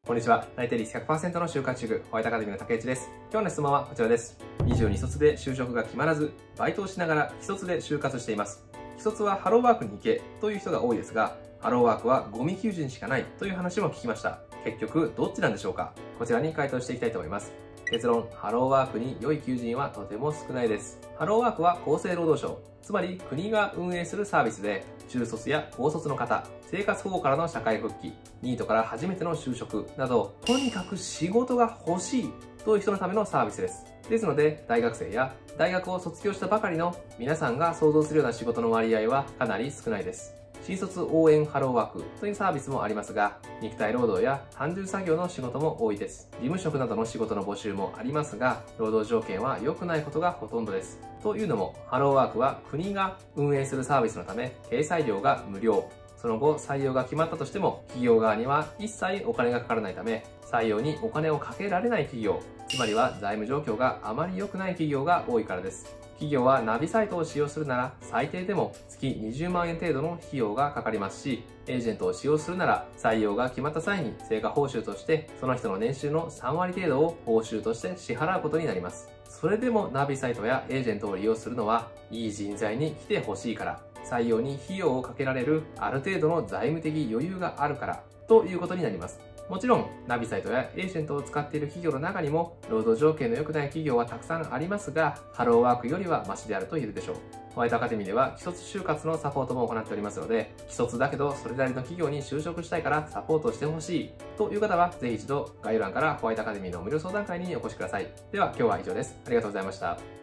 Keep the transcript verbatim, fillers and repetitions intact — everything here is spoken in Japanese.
こんにちは。内定率 ひゃくパーセント の就活塾、ホワイトアカデミーの竹内です。今日の質問はこちらです。にじゅうに卒で就職が決まらず、バイトをしながら既卒で就活しています。既卒はハローワークに行けという人が多いですが、ハローワークはゴミ求人しかないという話も聞きました。結局、どっちなんでしょうか？こちらに回答していきたいと思います。結論、ハローワークに良い求人はとても少ないです。ハローワークは厚生労働省、つまり国が運営するサービスで、中卒や高卒の方、生活保護からの社会復帰、ニートから初めての就職など、とにかく仕事が欲しいという人のためのサービスです。ですので、大学生や大学を卒業したばかりの皆さんが想像するような仕事の割合はかなり少ないです。新卒応援ハローワークというサービスもありますが、肉体労働や単純作業の仕事も多いです。事務職などの仕事の募集もありますが、労働条件は良くないことがほとんどです。というのも、ハローワークは国が運営するサービスのため、掲載料が無料。その後、採用が決まったとしても、企業側には一切お金がかからないため、採用にお金をかけられない企業、つまりは財務状況があまり良くない企業が多いからです。企業はナビサイトを使用するなら最低でも月にじゅうまんえん程度の費用がかかりますし、エージェントを使用するなら採用が決まった際に成果報酬としてその人の年収のさんわり程度を報酬として支払うことになります。それでもナビサイトやエージェントを利用するのはいい人材に来てほしいから、採用に費用をかけられるある程度の財務的余裕があるからということになります。もちろん、ナビサイトやエージェントを使っている企業の中にも、労働条件の良くない企業はたくさんありますが、ハローワークよりはマシであると言えるでしょう。ホワイトアカデミーでは、既卒就活のサポートも行っておりますので、既卒だけどそれなりの企業に就職したいからサポートしてほしいという方は、ぜひ一度概要欄からホワイトアカデミーの無料相談会にお越しください。では、今日は以上です。ありがとうございました。